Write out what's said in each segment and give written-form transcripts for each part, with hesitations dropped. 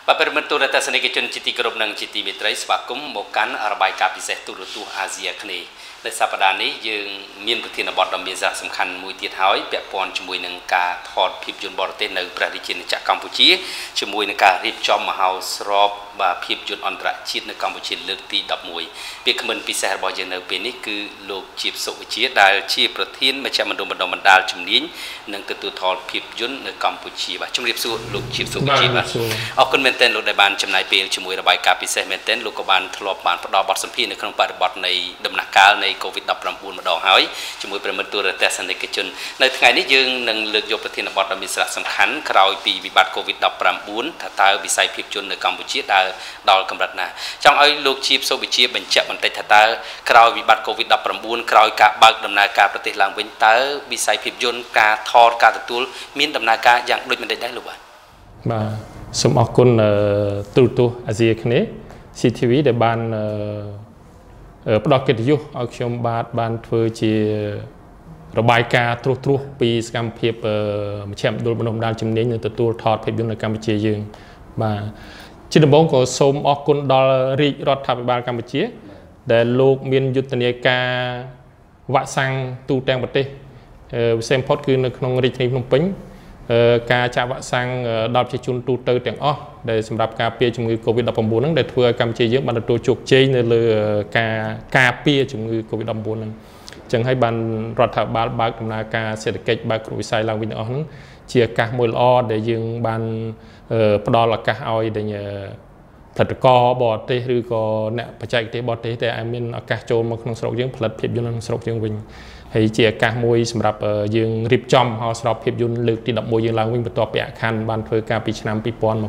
บเป็นมันตัวรัฐสนิกชนจิติกรบนังจิติมิตรสวากุมโมกันอาบายกาพิเศษตุรุตุอาเซียคณีในสัปดาห์นี้ยังมีประเทศบอดดำเนินสสำคัญมวยตีท้ายเปียปอนจมวยหนึ่งการถอดพิบยนบอดเตนในประเทศจีนจากกัมพูชีจมวยหนึ่งการรีบจอมมหาสรบบาพิบยนอันตรชีตในกัมพูชีเลือกตีดับมวยเปียขมันพิเศษบอดเจนในปีนี้คือโลกจีบสุวิจิตได้ชีประเทศไม่ใช่มันโดนมันดาลจมนี้หนึ่งตัวถอดพิบยนในกัมพูชีบ่าจมรีบสู้โลกจีบสุวิจิตบ่าเอาคนเมนเทนโลกในบ้านจำนายเปลจมวยระบายกาพิเศษเมนเทนโลกบ้านทลบบานประดอบอดสัมพีในขนมปฏิบัติในดำนักการในโควิด-19 มาดองหายจมวยประเมินตัวรัฐสนิกชนในថ្ងៃนี้យើងនឹងលើកយកប្រធានបទដ៏មានសារៈសំខាន់ក្រោយពីវិបត្តិ COVID-19 ថាតើវិស័យភាពយន្តនៅកម្ពុជាដល់កម្រិតណាចង់ឲ្យលោកជីបសុវិជាបញ្ជាក់បន្តិចថាតើក្រោយវិបត្តិ COVID-19 ក្រោយការបើកដំណើរការប្រទេសឡើងវិញតើវិស័យភាពយន្តការថតការទទួលមានដំណើរការយ៉ាងដូចមិនដែរលោកបាទសូមអរគុណទូរទស្សន៍អាស៊ីអាគ្នេយ៍ CTV ដែលបានផ្ដល់កិត្តិយសឲ្យខ្ញុំបានធ្វើជារបាយការណ៍ត្រួសពីសកម្មភាពមជ្ឈមណ្ឌលបណ្ដុះបណ្ដាលជំនាញនិងទទួលថតភាពយន្តនៅកម្ពុជាយើងបាទជាដំបូងក៏សូមអរគុណដល់រាជរដ្ឋាភិបាលកម្ពុជាដែលលោកមានយុទ្ធនាការវាក់សាំងទូទាំងប្រទេសវិសេសបំផុតគឺនៅក្នុងរាជធានីភ្នំពេញការចាក់វ៉ាក់សាំងដល់ប្រជាជនទូទៅទាំងអស់ដែលសម្រាប់ការពារជំងឺ COVID-19 ហ្នឹងដែលធ្វើឲ្យកម្ពុជាយើងបានទទួលជោគជ័យនៅលើការពារជំងឺ COVID-19 ហ្នឹងអញ្ចឹងហើយបានរដ្ឋាភិបាលបើកដំណើរការសេដ្ឋកិច្ចបើកគ្រប់វិស័យឡើងវិញទាំងអស់ហ្នឹងជាឱកាសមួយល្អដែលយើងបានផ្ដល់ឱកាសឲ្យដល់ផលិតករបរទេសឬក៏អ្នកបច្ចេកទេសបរទេសដែលមានឱកាសចូលមកក្នុងស្រុកយើងផលិតភាពយន្តក្នុងស្រុកយើងវិញហើយជាឱកាសមួយសម្រាប់យើងរៀបចំហោស្រពភាពយន្តលើកទី11យើងឡើងវិញបន្ទាប់ពីអខណ្ឌបានធ្វើការពីឆ្នាំ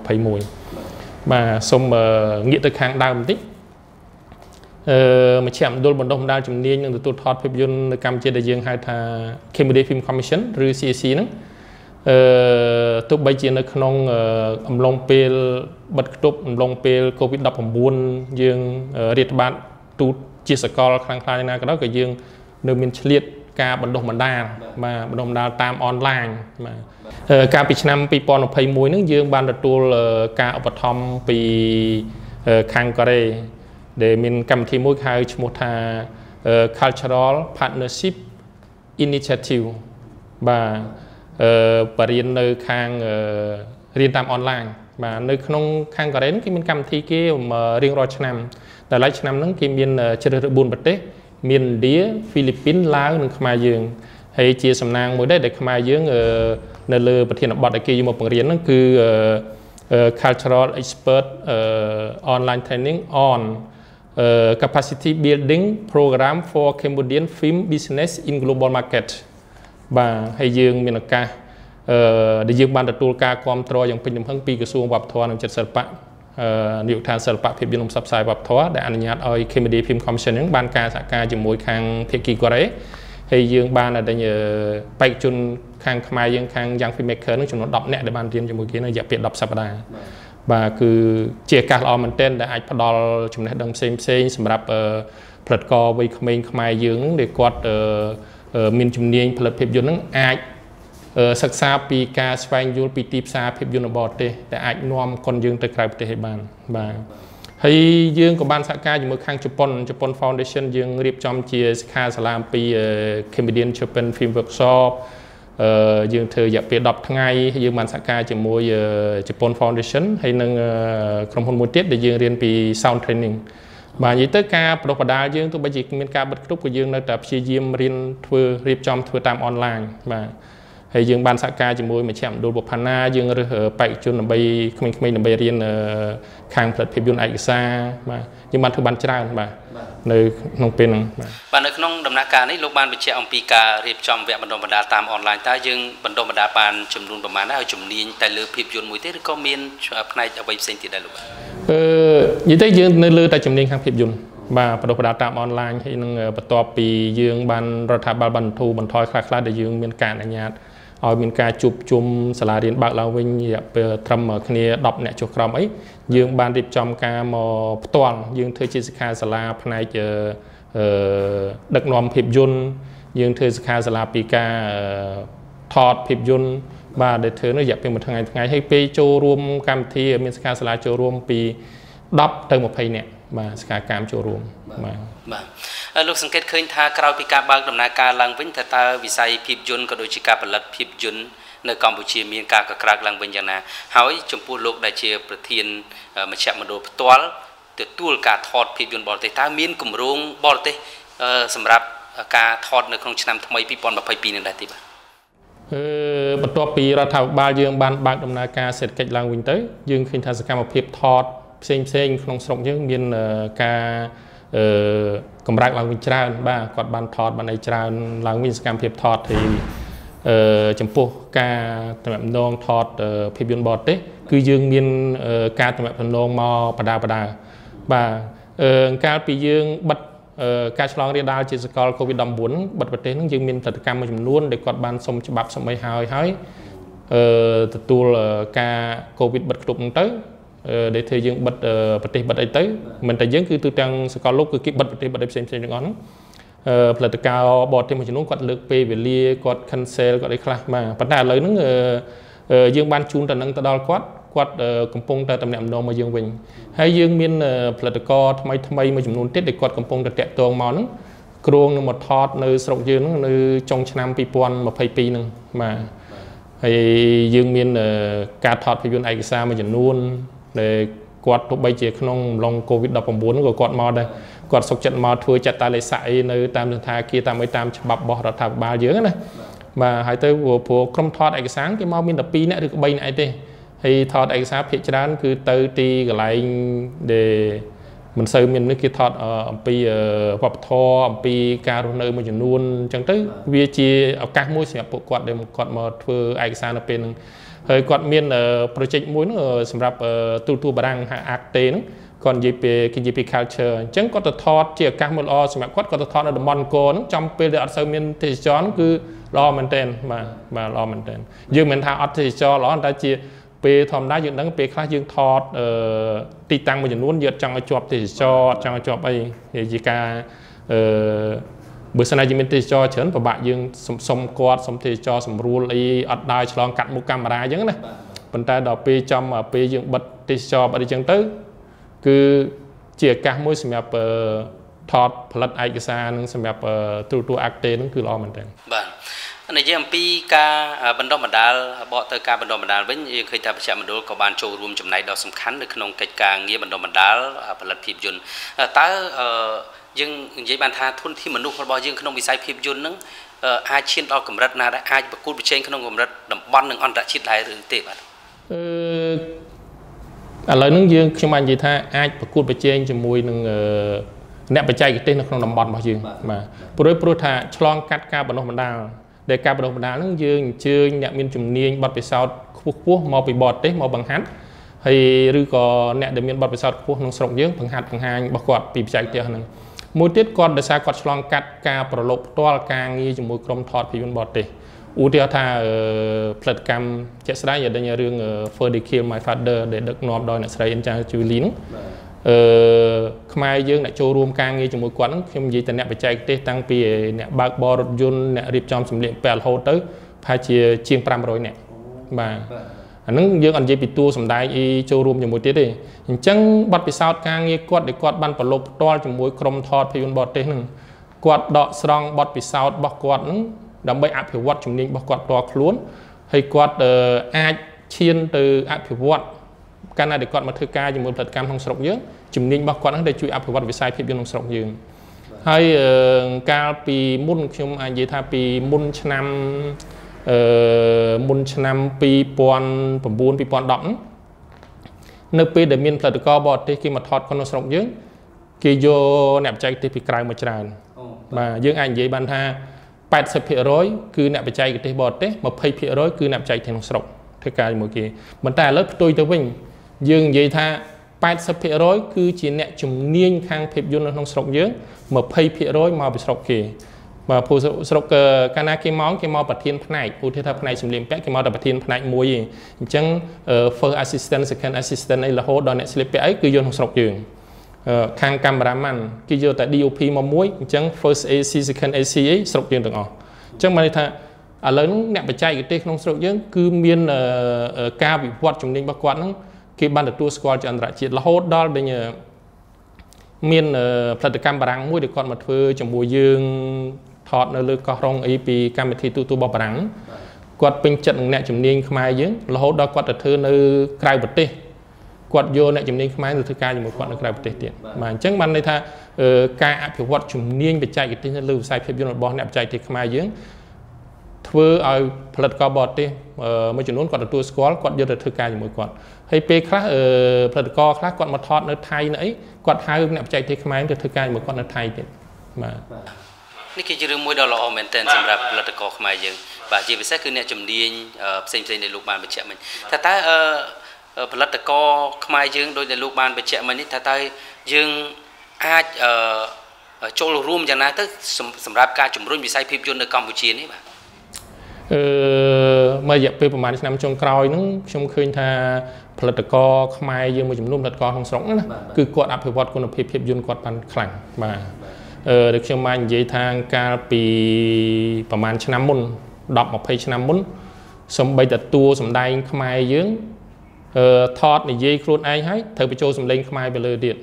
2021បាទសូមងាកទៅខាងដើមបន្តិចមជ្ឈមណ្ឌលបណ្ដុះបណ្ដាលជំនាញនិងទទួលថតភាពយន្តនៅកម្ពុជាដែលយើងហៅថា Cambodia Film Commission ឬ CAC ហ្នឹងទោះបីជានៅក្នុងអំឡុងពេលបិទគប់អំឡុងពេល COVID-19 យើងរាតត្បាតទូតជាសកលខ្លាំងខ្លាយ៉ាងណាក៏ដោយក៏យើងនៅមានឆ្លៀតការបណ្ដុះបណ្ដាលបាទបណ្ដុះបណ្ដាលតាមអនឡាញបាទកាលពីឆ្នាំ2021ហ្នឹងយើងបានទទួលការឧបត្ថម្ភពីខាងកូរ៉េដែលមានកម្មវិធីមួយហៅឈ្មោះថា Cultural Partnership Initiative បាទបរិញ្ញានៅខាងរៀនតាមអនឡាញបាទនៅក្នុងខាងកូរ៉េគេមានកម្មវិធីគេរៀងរាល់ឆ្នាំតែឡែកឆ្នាំហ្នឹងគេមានជ្រើសរើស4ប្រទេសមានឥណ្ឌាហ្វីលីពីនឡាវនិងខ្មែរយើងហើយជាសំណាងមួយដែរដែលខ្មែរយើងនៅលើប្រធានបទដែលគេយកមកបង្រៀនហ្នឹងគឺ Cultural Expert Online Training on Capacity Building Program for Cambodian Film Business in Global Market បាទហើយយើងមានឱកាសដែលយើងបានទទួលការគ្រប់គ្រងយ៉ាងពេញទំហឹងពីក្រសួងវប្បធម៌និងចិត្តសិល្បៈនាយកដ្ឋានសិល្បៈភាពយន្តនិងផ្សព្វផ្សាយវប្បធម៌ដែលអនុញ្ញាតឲ្យ Cambodia Film Commission នឹងបានការសហការជាមួយខាងភាគីកូរ៉េហើយយើងបានតែបេក្ខជនខាងខ្មែរយើងខាង Young Filmmaker នឹងចំនួន10នាក់ដែលបានរៀនជាមួយគេនៅរយៈពេល10សប្តាហ៍បាទគឺជាឱកាសល្អមែនទែនដែលអាចផ្ដល់ចំណេះដឹងផ្សេងសម្រាប់ផលិតករវ័យក្មេងខ្មែរយើងនឹងដែលគាត់មានជំនាញផលិតភាពយន្តនឹងអាចសិក្សាពីការស្វែងយល់ពីទីផ្សារភាពយន្តបរទេសដែលអាចនាំคนយើងទៅក្រៅប្រទេសឲ្យបានបាទហើយយើងក៏បានសហការជាមួយខាងជប៉ុន Foundation យើងរៀបចំជាសិក្ខាសាលាអំពី Cambodian Japan Film Workshop យើងធ្វើរយៈពេល10ថ្ងៃយើងបានសហការជាមួយជប៉ុន Foundation ហើយនឹងក្រុមហ៊ុនមួយទៀតដែលយើងរៀនពី Sound Training បាទនិយាយទៅការបណ្ដុះបណ្ដាលយើងទោះបីជាមានការបិទគប់ក៏យើងនៅតែព្យាយាមរៀនរៀបចំធ្វើតាមអនឡាញបាទហើយយើងបានសហការជាមួយមជ្ឈមណ្ឌលបុប្ផាណាយើងរើសបេក្ខជនដើម្បីក្មេងៗដើម្បីរៀនខាងផលិតភាពយន្តឯកសារបាទយើងបានធ្វើបានច្រើនបាទនៅក្នុងពេលហ្នឹងបាទនៅក្នុងដំណាក់កាលនេះលោកបានបញ្ជាក់អំពីការរៀបចំវគ្គបណ្ដុះបណ្ដាលតាមអនឡាញតើយើងបណ្ដុះបណ្ដាលបានចំនួនប្រមាណដែរឲ្យជំនាញតែលើភាពយន្តមួយទេឬក៏មានផ្នែកអ្វីផ្សេងទៀតដែរលោកបាទនិយាយទៅយើងនៅលើតែជំនាញខាងភាពយន្តបាទបណ្ដុះបណ្ដាលតាមអនឡាញហើយនឹងបន្ទាប់ពីយើងបានរដ្ឋាភិបាលបានបន្ថយខ្លះៗដែលយើងមានការអនុញ្ញាតឲ្យមានការជួបជុំសាលារៀនបើកឡើងវិញរយៈពេលត្រឹមគ្នា10នាក់ចុះក្រោមអីយើងបានរៀបចំការមកផ្ទាល់យើងធ្វើជាសិក្ខាសាលាផ្នែកដឹកនាំភាពយន្តយើងធ្វើសិក្ខាសាលាពីការថតភាពយន្តបាទដែលធ្វើនោះរយៈពេលមួយថ្ងៃហើយពេលចូលរួមកម្មវិធីមានសកម្មសាលាចូលរួមពី10ទៅ20នាក់បាទសកម្មចូលរួមបាទលោកសង្កេតឃើញថាក្រោយពីការបើកដំណើរការឡើងវិញតើវិស័យភាពយន្តក៏ដូចជាការផលិតភាពយន្តនៅកម្ពុជាមានការកក្រើកឡើងវិញយ៉ាងណាហើយចំពោះលោកដែលជាប្រធានមជ្ឈមណ្ឌលផ្ទាល់ទទួលការថតភាពយន្តបរទេសតើមានគម្រោងបរទេសសម្រាប់ការថតនៅក្នុងឆ្នាំថ្មី2022នេះដែរទេបាទបន្ទាប់ពីរដ្ឋាភិបាលយើងបានបើកដំណើរការសេដ្ឋកិច្ចឡើងវិញទៅយើងឃើញថាសកម្មភាពថតផ្សេងក្នុងស្រុកយើងមានការកម្រើកឡើងវិញច្រើនបាទគាត់បានថតបានអីច្រើនឡើងវិញសកម្មភាពថតthìចំពោះការតំណងថតភាពយន្តបរទេសគឺយើងមានការតំណងមកបដាបាទកាលពីយើងបិទការឆ្លងរាលដាលជាសកល COVID-19 បិទប្រទេសហ្នឹងយើងមានផលិតកម្មមួយចំនួនដែលគាត់បានសុំច្បាប់សុំអីហើយទទួលការ COVID បិទគ្រប់ហ្នឹងទៅដែលធ្វើយើងបិទប្រទេសបិទអីទៅមិនតែយើងគឺទូទាំងសកលលោកគឺគេបិទប្រទេសបិទអីផ្សេងទាំងអស់ហ្នឹងផលិតការបរទេសមួយចំនួនគាត់លើកពេលវេលាគាត់ cancel គាត់អីខ្លះបាទប៉ុន្តែឥឡូវហ្នឹងយើងបានជូនទៅនឹងទៅដល់គាត់កំពុងតែតំណែងមកយើងវិញហើយយើងមានផលិតករថ្មីមួយចំនួនទៀតដែលគាត់កំពុងតែតាក់ទងមកហ្នឹងគ្រោងនឹងមកថតនៅស្រុកយើងហ្នឹងនៅចុងឆ្នាំ2022ហ្នឹងបាទហើយយើងមានការថតភាពយន្តឯកសារមួយចំនួនដែលគាត់ទោះបីជាក្នុងអំឡុង COVID-19 ហ្នឹងក៏គាត់មកដែរគាត់សុខចិត្តមកធ្វើចាត់តាលេខសាក់អីនៅតាមសន្តាគារតាមច្បាប់របស់រដ្ឋាភិបាលយើងណាបាទហើយទៅព្រោះក្រុមថតឯកសារគេមកមានតែ2នាក់ឬក៏3នាក់អីទេហើយថតឯកសារភាគច្រើនគឺទៅទីកន្លែងដែលមិនសូវមាននេះគេថតអំពីវប្បធម៌អំពីការរស់នៅមួយចំនួនអញ្ចឹងទៅវាជាឱកាសមួយសម្រាប់ពួកគាត់ដែលគាត់មកធ្វើឯកសារនៅពេលហ្នឹងហើយគាត់មាន project មួយហ្នឹងសម្រាប់ទូបារាំងហៅ Arte ហ្នឹងគាត់និយាយពី culture អញ្ចឹងគាត់ទៅថតជាឱកាសមួយល្អសម្រាប់គាត់ទៅថតនៅតំបន់អង្គរហ្នឹងចំពេលដែលអត់សូវមានទេសចរគឺល្អមែនទែនបាទល្អមែនទែនយើងមិនថាអត់ទេសចរល្អតែជាពេលធម្មតាយើងដឹងពេលខ្លះយើងថតទីតាំងមួយចំនួនយើងចង់ឲ្យជាប់ទេសចរចង់ឲ្យជាប់អីជាការបើសិនជាមានទេសចរច្រើនពិបាកយើងសុំគាត់សុំទេសចរសម្រួលអីអត់ដើរឆ្លងកាត់មុខកាមេរ៉ាអញ្ចឹងណាប៉ុន្តែដល់ពេលចំពេលយើងបិទទេសចរអីអញ្ចឹងទៅគឺជាឱកាសមួយសម្រាប់ថតផលិតឯកសារនឹងសម្រាប់ទូអាក់តេនឹងគឺល្អមែនទែនបាទនិយាយអំពីការបណ្ដុះបណ្ដាលបកទៅការបណ្ដុះបណ្ដាលវិញយើងឃើញថាមជ្ឈមណ្ឌលក៏បានចូលរួមចំណែកដ៏សំខាន់នៅក្នុងកិច្ចការងារបណ្ដុះបណ្ដាលផលិតភាពយន្តតើយើងនិយាយបានថាធនធានមនុស្សរបស់យើងក្នុងវិស័យភាពយន្តនឹងអាចឈានដល់កម្រិតណាដែលអាចប្រកួតប្រជែងក្នុងកម្រិតតំបន់និងអន្តរជាតិដែរឬទេបាទឥឡូវហ្នឹងខ្ញុំបាននិយាយថាអាចប្រកួតប្រជែងជាមួយនឹងអ្នកបច្ចេកទេសនៅក្នុងតំបន់របស់យើងបាទព្រោះថាឆ្លងកាត់ការបណ្ដុះបណ្ដាលដែលការបណ្ដុះបណ្ដាលហ្នឹងយើងអញ្ជើញអ្នកមានជំនាញបទពិសោធន៍ខ្ពស់មកពីបរទេសមកបង្ហាត់ហើយឬក៏អ្នកដែលមានបទពិសោធន៍ខ្ពស់ក្នុងស្រុកយើងបង្ហាញរបស់គាត់ពីបច្ចេកទេសហ្នឹងមួយទៀតគាត់ដោយសារគាត់ឆ្លងកាត់ការប្រឡូកផ្ទាល់ការងារជាមួយក្រុមថតភាពយន្តបរទេសឧទាហរណ៍ថាផលិតកម្មជាក់ស្ដែងយ៉ាងរឿង Ferdy Kill My Father ដែលដឹកនាំដោយអ្នកស្រី Anja Julie ហ្នឹងខ្មែរយើងអ្នកចូលរួមការងារជាមួយគាត់ហ្នឹងខ្ញុំនិយាយតែអ្នកបច្ចេកទេសតាំងពីអ្នកបើកបររថយន្តអ្នករៀបចំសម្លៀកបំពាក់រហូតទៅប្រហែលជាជាង500នាក់បាទអាហ្នឹងយើងអត់និយាយពីតួសម្ដែងអីចូលរួមជាមួយទៀតទេអញ្ចឹងបទពិសោធន៍ការងារគាត់ដែលគាត់បានប្រឡូកផ្ទាល់ជាមួយក្រុមថតភាពយន្តបរទេសហ្នឹងគាត់ដកស្រង់បទពិសោធន៍របស់គាត់ហ្នឹងដើម្បីអភិវឌ្ឍជំនាញរបស់គាត់ផ្ទាល់ខ្លួនហើយគាត់អាចឈានទៅអភិវឌ្ឍកាលណាដែលគាត់មកធ្វើការជាមួយផលិតកម្មក្នុងស្រុកយើងជំនាញរបស់គាត់ហ្នឹងដែលជួយអភិវឌ្ឍវិស័យភាពយន្តក្នុងស្រុកយើងហើយកាលពីមុនខ្ញុំអាចនិយាយថាពីមុនឆ្នាំ2009 2010នៅពេលដែលមានផលិតករបរទេសគេមកថតក្នុងស្រុកយើងគេយកអ្នកបច្ចេកទេសពីក្រៅមកច្រើនបាទយើងអាចនិយាយបានថា80% គឺអ្នកបច្ចេកទេសបរទេស 20% គឺអ្នកបច្ចេកទេសក្នុងស្រុកធ្វើការជាមួយគេប៉ុន្តែឥឡូវផ្ទុយទៅវិញយើងនិយាយថា 80% គឺជាអ្នកជំនាញខាងភាពយន្តនៅក្នុងស្រុកយើង 20% មកពីស្រុកគេបាទព្រោះស្រុកកាលណាគេមកប្រធានផ្នែកឧទាហរណ៍ថាផ្នែកសម្លៀកបំពាក់គេមកតែប្រធានផ្នែកមួយឯងអញ្ចឹង first assistant second assistant អីរហូតដល់អ្នកស្លៀកពាក់អីគឺយកក្នុងស្រុកយើងខាងកាមេរ៉ាម៉ាន់គេយកតែ DOP មកមួយអញ្ចឹង first AC second AC អីស្រុកយើងទាំងអស់អញ្ចឹងបានន័យថាឥឡូវហ្នឹងអ្នកបច្ចេកទេសក្នុងស្រុកយើងគឺមានការវិវត្តជំនាញរបស់គាត់ហ្នឹងគេបានទទួលស្គាល់ជាអន្តរជាតិរហូតដល់ដែលមានផលិតកម្មបារាំងមួយដែលគាត់មកធ្វើជាមួយយើងថតនៅលើកោះរ៉ុងអីពីកម្មវិធីទូរបស់បារាំងគាត់ពេញចិត្តនឹងអ្នកជំនាញខ្មែរយើងរហូតដល់គាត់ទៅធ្វើនៅក្រៅប្រទេសគាត់យកអ្នកជំនាញខ្មែរទៅធ្វើការជាមួយគាត់នៅក្រៅប្រទេសទៀតបាទអញ្ចឹងបានន័យថាការអភិវឌ្ឍជំនាញបច្ចេកទេសនៅលើវិស័យភាពយន្តរបស់អ្នកបច្ចេកទេសខ្មែរយើងធ្វើឲ្យផលិតករបរទេសមួយចំនួនគាត់ទទួលស្គាល់គាត់យកទៅធ្វើការជាមួយគាត់ហើយពេលខ្លះផលិតករខ្លះគាត់មកថតនៅថៃនៅអីគាត់ហៅអ្នកបច្ចេកទេសខ្មែរទៅធ្វើការជាមួយគាត់នៅថៃទៀតបាទនេះគឺជារឿងមួយដ៏ល្អមែនទែនសម្រាប់ផលិតករខ្មែរយើងបាទជាពិសេសគឺអ្នកជំនាញផ្សេងៗដែលលោកបានបញ្ជាក់មិញថាតើផលិតករខ្មែរយើងដោយដែលលោកបានបញ្ជាក់មិញនេះថាតើយើងអាចចូលរួមយ៉ាងណាទៅសម្រាប់ការជំរុញវិស័យភាពយន្តនៅកម្ពុជានេះបាទមករយៈពេលប្រហែលឆ្នាំចុងក្រោយហ្នឹងខ្ញុំឃើញថាផលិតករខ្មែរយើងមួយចំនួនផលិតករក្នុងស្រុកណាគឺគាត់អភិវឌ្ឍគុណភាពភាពយន្តគាត់បានខ្លាំងបាទដូចខ្ញុំបាននិយាយថាកាលពីប្រហែលឆ្នាំមុន10-20ឆ្នាំមុនសំបីតតួសម្ដែងខ្មែរយើងថតនិយាយខ្លួនឯងហើយត្រូវបញ្ចូលសម្លេងខ្មែរទៅលើទៀត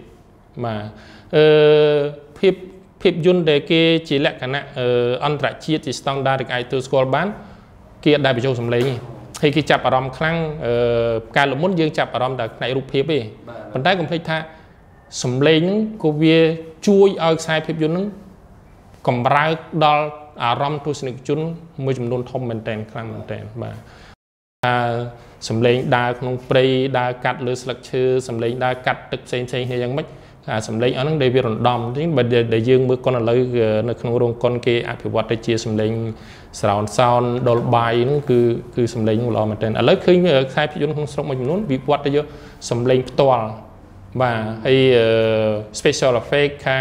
បាទភាពយន្តដែលគេជាលក្ខណៈអន្តរជាតិជាស្តង់ដារដែលអាចទទួលស្គាល់បានគេអត់ដែលបញ្ចូលសម្លេងទេហើយគេចាប់អារម្មណ៍ខ្លាំងកាលមុនយើងចាប់អារម្មណ៍តែផ្នែករូបភាពទេប៉ុន្តែកុំភ្លេចថាសម្លេងហ្នឹងក៏វាជួយឲ្យខ្សែភាពយន្តហ្នឹងកម្រើកដល់អារម្មណ៍ទស្សនិកជនមួយចំនួនធំមែនតើខ្លាំងមែនតើបាទសម្លេងដើរក្នុងព្រៃដើរកាត់លើស្លឹកឈើសម្លេងដើរកាត់ទឹកផ្សេងៗគ្នាយ៉ាងម៉េចសម្លេងអស់ហ្នឹងដែលវារំដំអញ្ចឹងបើដែលយើងមើលកុនឥឡូវនៅក្នុងរោងកុនគេអភិវឌ្ឍទៅជាសម្លេង surround sound Dolby ហ្នឹងគឺសម្លេងល្អមែនតើឥឡូវឃើញខ្សែភាពយន្តក្នុងស្រុកមួយចំនួនវិវត្តទៅយកសម្លេងផ្ទាល់បាទហើយ special effect ខាង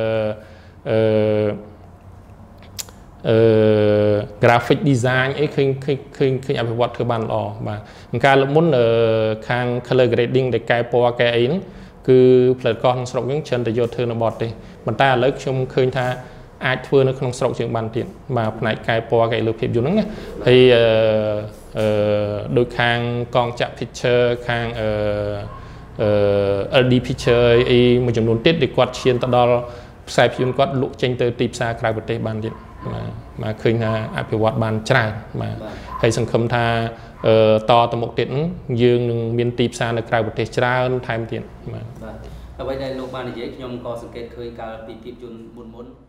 graphic design អីឃើញអភិវឌ្ឍធ្វើបានល្អបាទកាលមុនខាង color grading ដែលកែពណ៌កែអីហ្នឹងគឺផលិតករក្នុងស្រុកយើងច្រើនតែយកធ្វើនៅបរទេសប៉ុន្តែឥឡូវខ្ញុំឃើញថាអាចធ្វើនៅក្នុងស្រុកជាងបានទៀតបាទផ្នែកកែពណ៌កែលើភាពយន្តហ្នឹងណាហើយដោយខាងកងចាក់ picture ខាងLD picture អីមួយចំនួនទៀតដែលគាត់ឈានទៅដល់ខ្សែភាពយន្តគាត់លក់ចេញទៅទីផ្សារក្រៅប្រទេសបានទៀតបាទឃើញថាអភិវឌ្ឍបានច្រើនបាទហើយសង្ឃឹមថាតទៅមុខទៀតយើងនឹងមានទីផ្សារនៅក្រៅប្រទេសច្រើនថែមទៀតបាទអ្វីដែលលោកបាននិយាយខ្ញុំក៏សង្កេតឃើញកាលពីភាពយន្តមុន